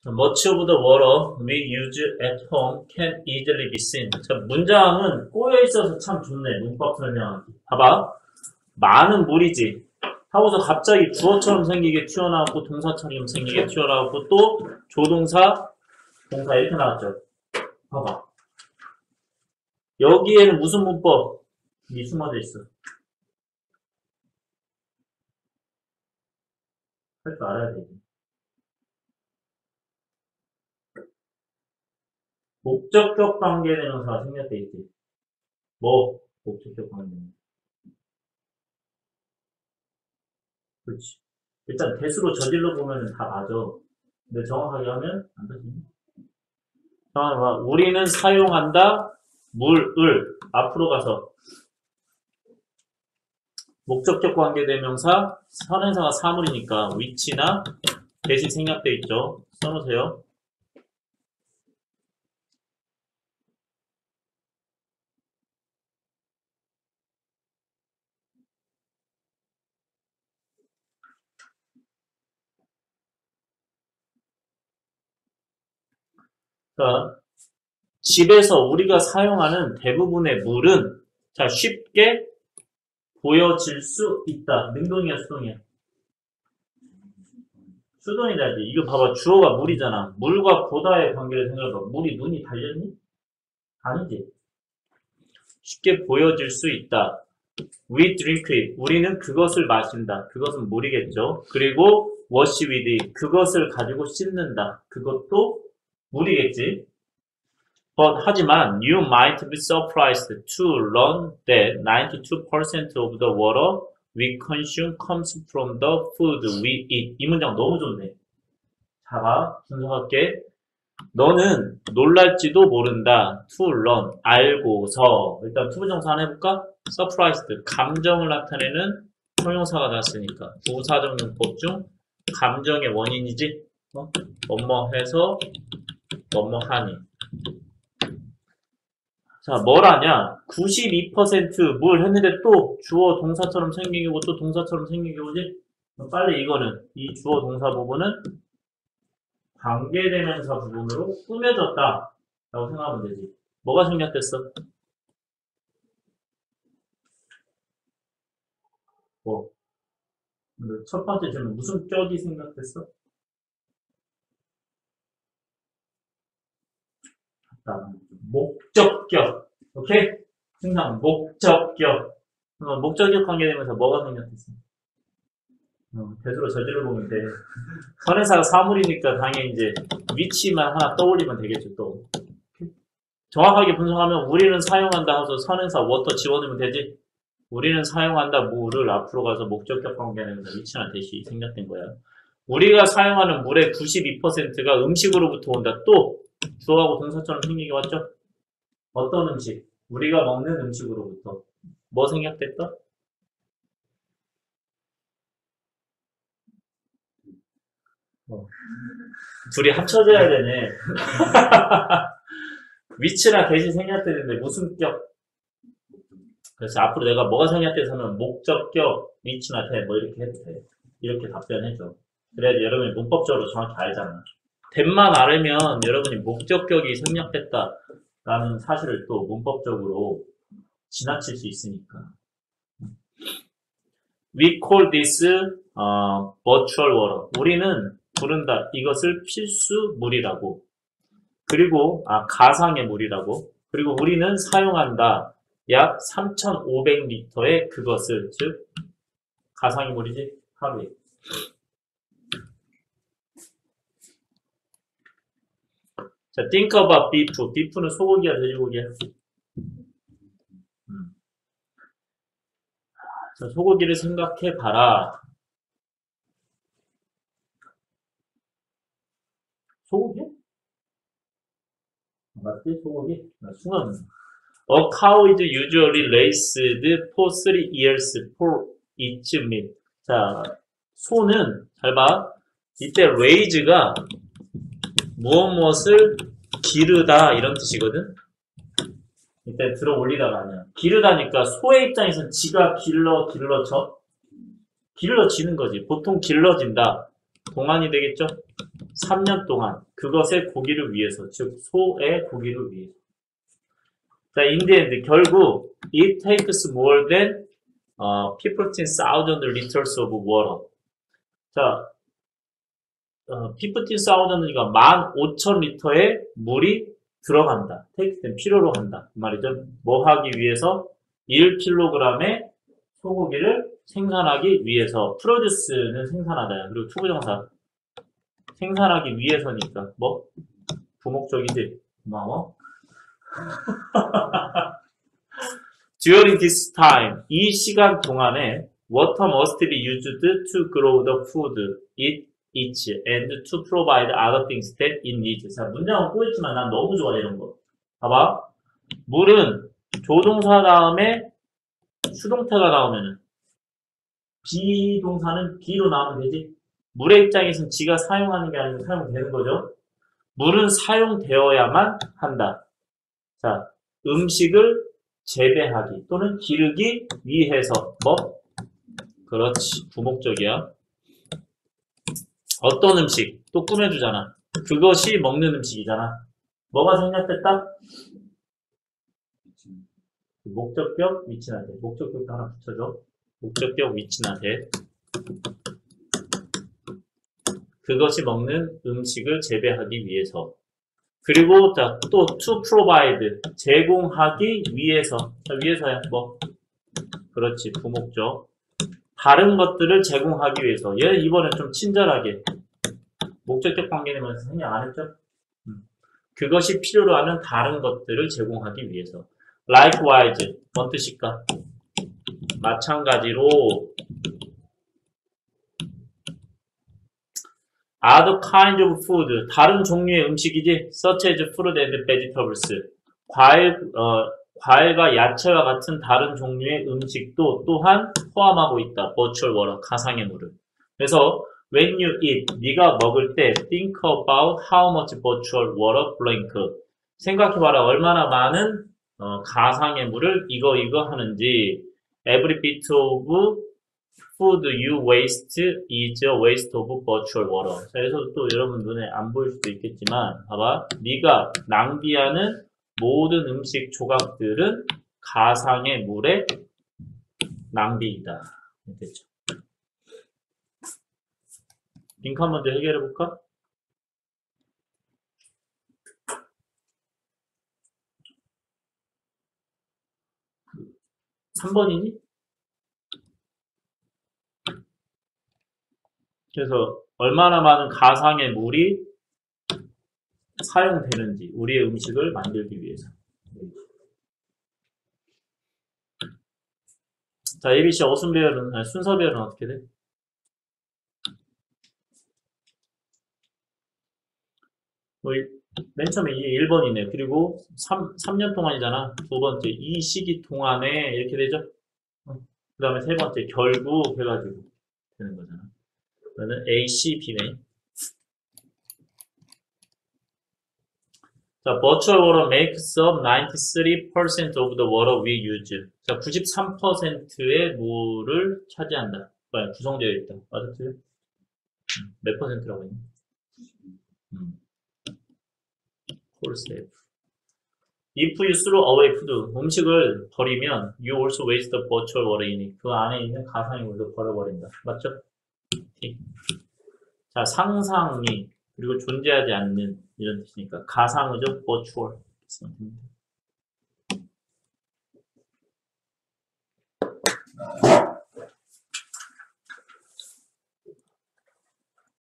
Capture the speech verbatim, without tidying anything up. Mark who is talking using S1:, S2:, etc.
S1: Much of the water we use at home can easily be seen. 자, 문장은 꼬여 있어서 참 좋네. 문법 설명하기. 봐봐. 많은 물이지. 하고서 갑자기 주어처럼 생기게 튀어나왔고 동사처럼 생기게 튀어나왔고 또 조동사, 동사 이렇게 나왔죠. 봐봐. 여기에는 무슨 문법이 숨어져 있어? 할 줄 알아야 되지. 목적격 관계대명사가 생략돼 있지. 뭐? 목적격 관계대명사. 그렇지. 일단 대수로 저질러 보면은 다 맞아. 근데 정확하게 하면 안 되지. 정확하게 봐. 우리는 사용한다. 물을 앞으로 가서 목적격 관계대명사 선행사가 사물이니까 위치나 대시 생략돼 있죠. 써놓으세요. 자, 집에서 우리가 사용하는 대부분의 물은 자 쉽게 보여질 수 있다. 능동이야, 수동이야? 수동이다지. 이거 봐봐. 주어가 물이잖아. 물과 보다의 관계를 생각해봐. 물이 눈이 달렸니? 아니지. 쉽게 보여질 수 있다. We drink it. 우리는 그것을 마신다. 그것은 물이겠죠. 그리고 wash with it. 그것을 가지고 씻는다. 그것도 물이겠지. But 하지만 you might be surprised to learn that ninety-two percent of the water we consume comes from the food we eat. 이 문장 너무 좋네. 자가 분석할게. 너는 놀랄지도 모른다. To learn. 알고서. 일단 투부정사 하나 해볼까? Surprised. 감정을 나타내는 형용사가 나왔으니까. 부사적 용법 중 감정의 원인이지. 어? 뭐뭐 해서 뭐뭐 하니. 자, 뭘 하냐? 구십이 퍼센트 물 했는데 또 주어 동사처럼 생기고 또 동사처럼 생기게 오지? 빨리 이거는, 이 주어 동사 부분은 관계대명사 부분으로 꾸며졌다. 라고 생각하면 되지. 뭐가 생략됐어? 뭐? 첫 번째 질문, 무슨 격이 생략됐어? 목적격. 오케이? 승상 목적격. 어, 목적격 관계되면서 뭐가 생략됐어? 어, 대수로 저질러 보면 돼. 선행사가 사물이니까 당연히 이제 위치만 하나 떠올리면 되겠죠, 또. 정확하게 분석하면 우리는 사용한다 해서 선행사 워터 지워넣으면 되지? 우리는 사용한다 물을 앞으로 가서 목적격 관계되면서 위치나 대시 생략된 거야. 우리가 사용하는 물의 구십이 퍼센트가 음식으로부터 온다. 또 주어하고 동사처럼 생기게 왔죠? 어떤 음식? 우리가 먹는 음식으로부터. 뭐 생략됐다? 어. 둘이 합쳐져야 되네. 위치나 대시 생략되는데 무슨 격? 그래서 앞으로 내가 뭐가 생략돼서 하면 목적격, 위치나 대 뭐 이렇게 해도 돼. 이렇게 답변해줘. 그래야지 여러분이 문법적으로 정확히 알잖아. 대만 알으면 여러분이 목적격이 생략됐다 라는 사실을 또 문법적으로 지나칠 수 있으니까. We call this uh, virtual water. 우리는 부른다. 이것을 필수 물이라고. 그리고 아 가상의 물이라고. 그리고 우리는 사용한다. 약 삼천오백 리터의 그것을, 즉 가상의 물이지 하루에. 자, think about beef. beef는 소고기야, 돼지고기야? 음. 자, 소고기를 생각해 봐라. 소고기야? 맞지? 소고기? 순간. A cow is usually raised for three years for its meat. 자, 소는 잘 봐. 이때 raise가 무엇 무엇을 기르다 이런 뜻이거든. 이때 들어 올리다가 아니야. 기르다니까 소의 입장에서는 지가 길러 길러져 길러지는 거지. 보통 길러진다. 동안이 되겠죠? 삼 년 동안 그것의 고기를 위해서, 즉 소의 고기를 위해서. 자, in the end, 결국 it takes more than 어, fifteen thousand liters of water. 자, 어, fifteen thousand이니까 만 오천 리터의 물이 들어간다. take them 필요로 한다. 그 말이죠. 뭐 하기 위해서? 일 킬로그램의 소고기를 생산하기 위해서. produce는 생산하다. 그리고 투부정사. 생산하기 위해서니까 뭐? 부목적이지. 고마워. During this time, 이 시간 동안에 water must be used to grow the food it eats and to provide other things that it needs. 자, 문장은 꼬였지만 난 너무 좋아 이런 거. 봐봐. 물은 조동사 다음에 수동태가 나오면은 비동사는 B로 나오면 되지. 물의 입장에서는 지가 사용하는 게 아니고 사용되는 거죠. 물은 사용되어야만 한다. 자, 음식을 재배하기 또는 기르기 위해서 뭐? 그렇지. 부목적이야. 어떤 음식? 또 꾸며주잖아. 그것이 먹는 음식이잖아. 뭐가 생략됐다? 목적격 위치나 돼. 목적격도 하나 붙여줘. 목적격 위치나 돼. 그것이 먹는 음식을 재배하기 위해서. 그리고 자, 또 to provide 제공하기 위해서. 자, 위해서야 뭐? 그렇지. 부목적. 다른 것들을 제공하기 위해서. 얘는 이번에 좀 친절하게 목적격 관계되면서 생략 안 했죠? 음. 그것이 필요로 하는 다른 것들을 제공하기 위해서. likewise 뭔 뜻일까? 마찬가지로 other kind of food 다른 종류의 음식이지 such as fruit and vegetables 과일 어, 과일과 야채와 같은 다른 종류의 음식도 또한 포함하고 있다. virtual water 가상의 물을. 그래서 when you eat 네가 먹을 때 think about how much virtual water blank 생각해봐라 얼마나 많은 어, 가상의 물을 이거 이거 하는지. every bit of food you waste is a waste of virtual water. 자, 그래서 또 여러분 눈에 안 보일 수도 있겠지만 봐봐. 네가 낭비하는 모든 음식 조각들은 가상의 물의 낭비이다. 됐죠? 빈칸 먼저 해결해 볼까? 삼 번이니? 그래서 얼마나 많은 가상의 물이 사용되는지 우리의 음식을 만들기 위해서. 자, 에이비씨 어순 배열은 아니, 순서 배열은 어떻게 돼? 뭐, 맨 처음에 이게 일 번이네. 그리고 삼, 삼 년 동안이잖아. 두 번째 이 시기 동안에 이렇게 되죠. 그 다음에 세 번째 결국 해가지고 되는 거잖아. 그러면 A, C, B네. 자, virtual water makes up ninety-three percent of the water we use. 자, 구십삼 퍼센트의 물을 차지한다. 뭐야, 구성되어 있다. 맞았지? 몇 퍼센트라고 했니? 음. 콜세이프. If you throw away food, 음식을 버리면 you also waste the virtual water in it. 그 안에 있는 가상의 물도 버려버린다. 맞죠? 오케이. 자, 상상이 그리고 존재하지 않는 이런 뜻이니까 가상의적 virtual.